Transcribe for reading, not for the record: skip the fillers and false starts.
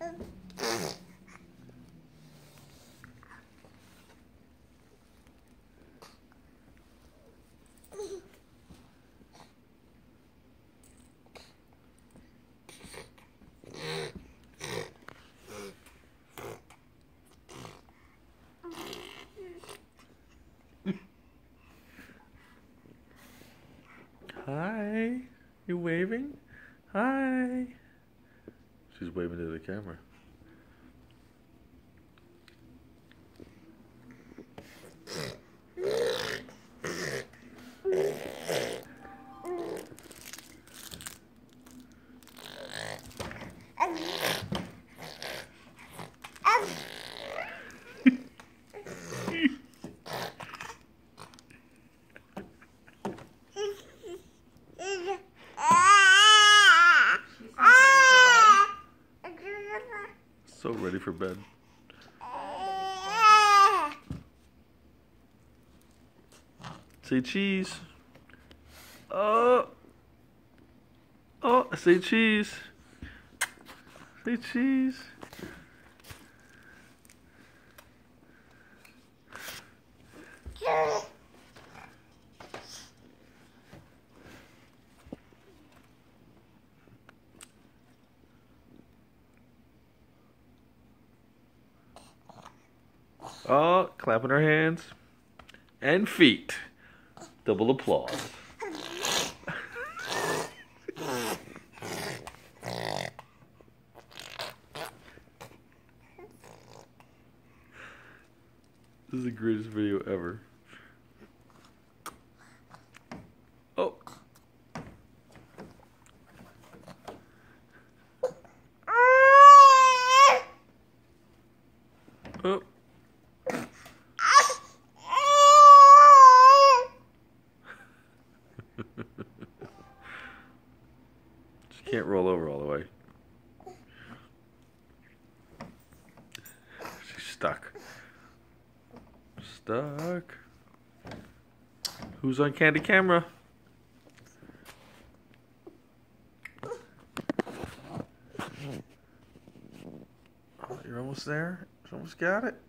Hi. You waving? Hi. She's waving to the camera. So ready for bed. Say cheese. Oh. Oh, say cheese. Say cheese. Oh, clapping her hands and feet. Double applause. This is the greatest video ever. Oh. Oh. She can't roll over all the way. She's stuck. Stuck. Who's on Candy Camera? Oh, you're almost there. You almost got it.